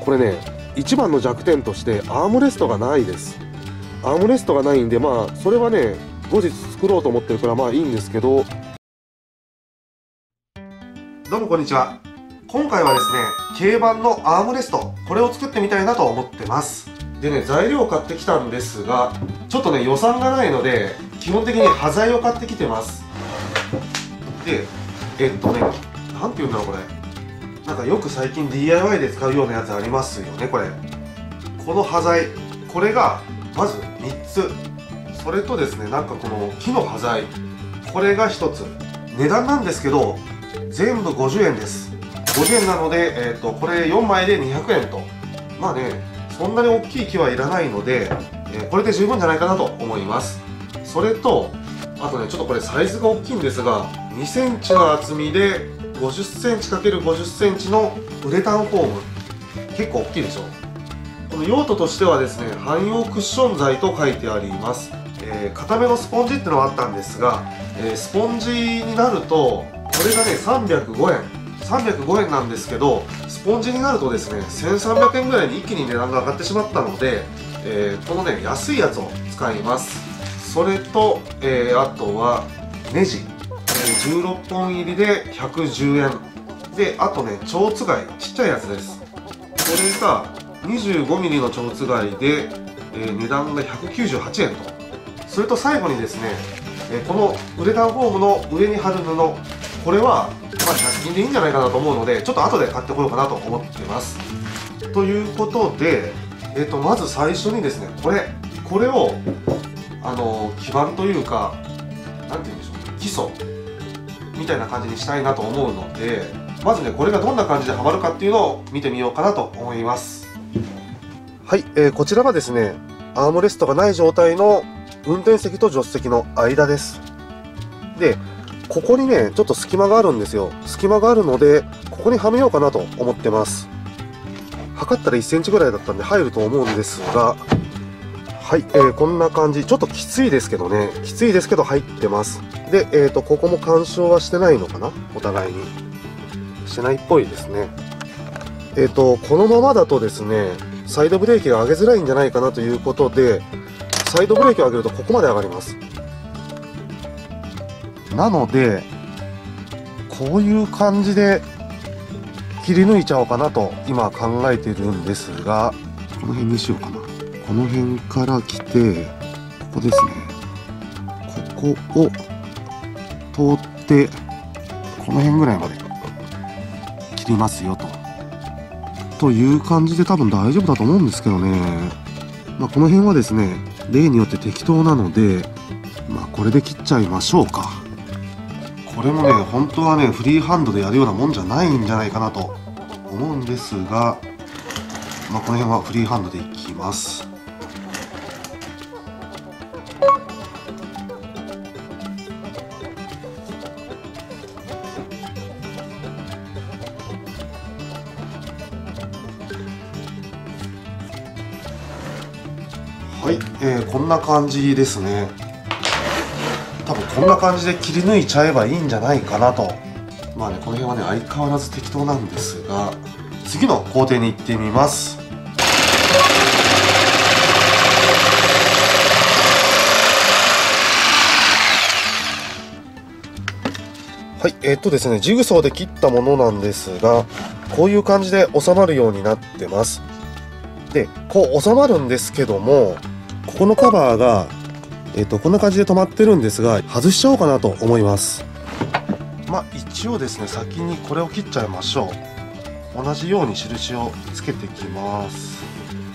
これね、一番の弱点としてアームレストがないです。アームレストがないんで、まあそれはね後日作ろうと思ってるからまあいいんですけど。どうもこんにちは。今回はですね、軽バンのアームレスト、これを作ってみたいなと思ってます。でね、材料を買ってきたんですが、ちょっとね予算がないので基本的に端材を買ってきてます。でなんていうんだろうこれ、なんかよく最近 DIY で使うようなやつありますよね。この端材、これがまず3つ、それとですね、なんかこの木の端材、これが1つ。値段なんですけど全部50円です。50円なので、これ4枚で200円と、まあねそんなに大きい木はいらないので、これで十分じゃないかなと思います。それとあとね、ちょっとこれサイズが大きいんですが、2センチの厚みで50センチ ×50 センチのウレタンフォーム、結構大きいでしょ。この用途としてはですね、汎用クッション材と書いてあります。固めのスポンジっていうのがあったんですが、スポンジになるとこれがね305円なんですけど、スポンジになるとですね1300円ぐらいに一気に値段が上がってしまったので、このね安いやつを使います。それと、あとはネジ、16本入りで110円で、あとね蝶つがい、ちっちゃいやつです。これが 25mm の蝶つがいで、値段が198円と。それと最後にですね、このウレタンフォームの上に貼る布、これはまあ100均でいいんじゃないかなと思うので、ちょっと後で買ってこようかなと思ってます。ということで、まず最初にですね、これを基板というか、なんて言うんでしょう、基礎みたいな感じにしたいなと思うので、まずねこれがどんな感じではまるかっていうのを見てみようかなと思います。はい、こちらがですね、アームレストがない状態の運転席と助手席の間です。でここにねちょっと隙間があるんですよ。隙間があるのでここにはめようかなと思ってます。測ったら1センチぐらいだったんで入ると思うんですが、はい、こんな感じ。ちょっときついですけどね、きついですけど入ってます。で、ここも干渉はしてないのかな、お互いにしてないっぽいですね。このままだとですねサイドブレーキが上げづらいんじゃないかなということで、サイドブレーキを上げるとここまで上がります。なのでこういう感じで切り抜いちゃおうかなと今考えてるんですが、この辺にしようかな。この辺から来て、ここですね、ここを通ってこの辺ぐらいまで切りますよという感じで多分大丈夫だと思うんですけどね。まあ、この辺はですね例によって適当なので、まあ、これで切っちゃいましょうか。これもね本当はねフリーハンドでやるようなもんじゃないんじゃないかなと思うんですが、まあ、この辺はフリーハンドでいきます。はい、こんな感じですね。多分こんな感じで切り抜いちゃえばいいんじゃないかなと。まあねこの辺はね相変わらず適当なんですが、次の工程に行ってみます。はい、ですねジグソーで切ったものなんですが、こういう感じで収まるようになってます。でこう収まるんですけども、ここのカバーがこんな感じで止まってるんですが、外しちゃおうかなと思います。まあ一応ですね先にこれを切っちゃいましょう。同じように印をつけていきます。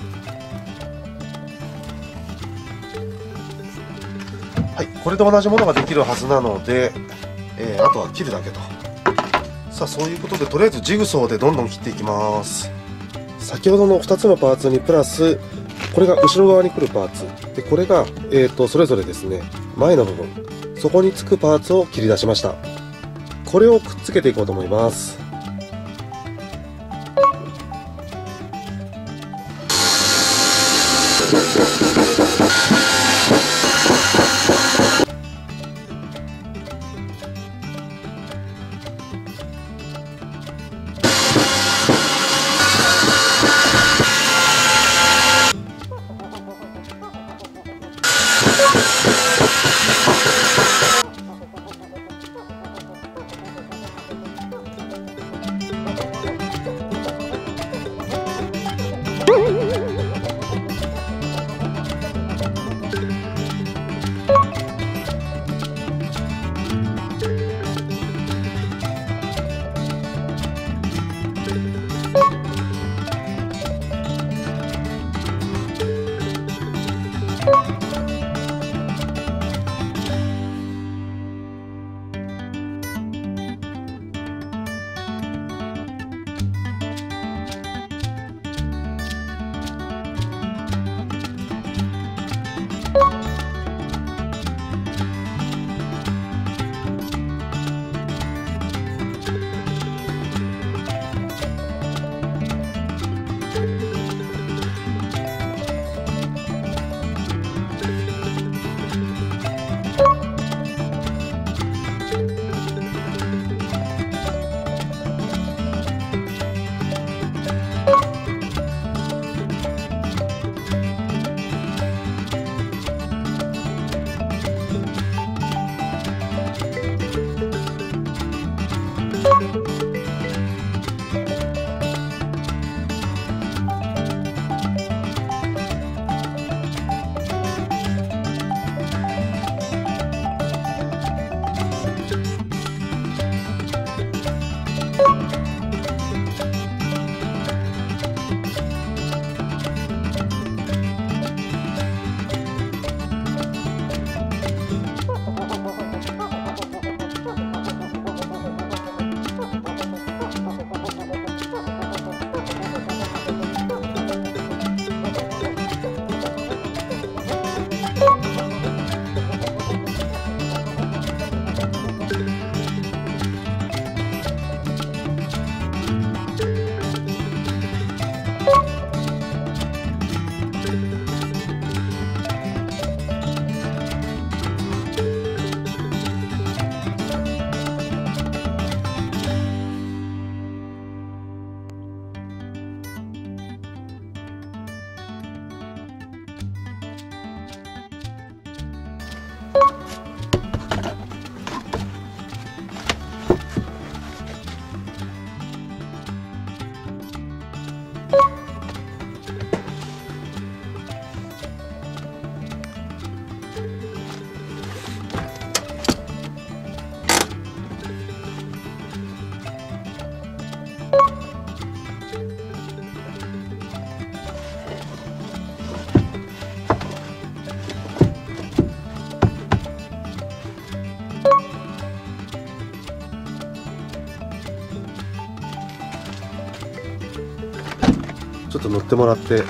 はい、これで同じものができるはずなので、あとは切るだけと。さあそういうことで、とりあえずジグソーでどんどん切っていきます。先ほどの2つのパーツにプラス、これが後ろ側に来るパーツで、これが、それぞれですね前の部分、そこにつくパーツを切り出しました。これをくっつけていこうと思います。 ちょっと乗ってもらって。 失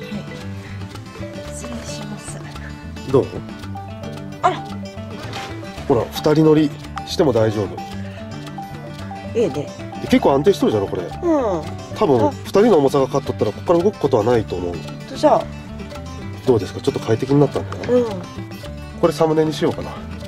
礼します。 どう？ あら、 ほら、二人乗りしても大丈夫。 ええね。 結構安定しとるじゃろこれ。 うん。 多分二人の重さがかかっとったらここから動くことはないと思う。 じゃあ、 どうですか？ちょっと快適になったんだな。 うん。 これサムネにしようかな。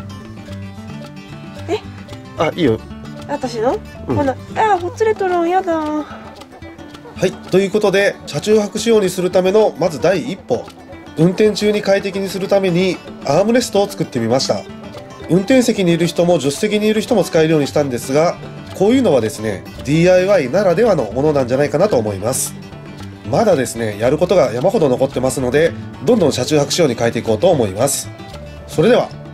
え？ あ、いいよ。 私の？ うん、 ほな、ほつれとるんやだ。 はい、ということで車中泊仕様にするためのまず第一歩、運転中に快適にするためにアームレストを作ってみました。運転席にいる人も助手席にいる人も使えるようにしたんですが、こういうのはですね DIY ならではのものなんじゃないかなと思います。まだですねやることが山ほど残ってますので、どんどん車中泊仕様に変えていこうと思います。それでは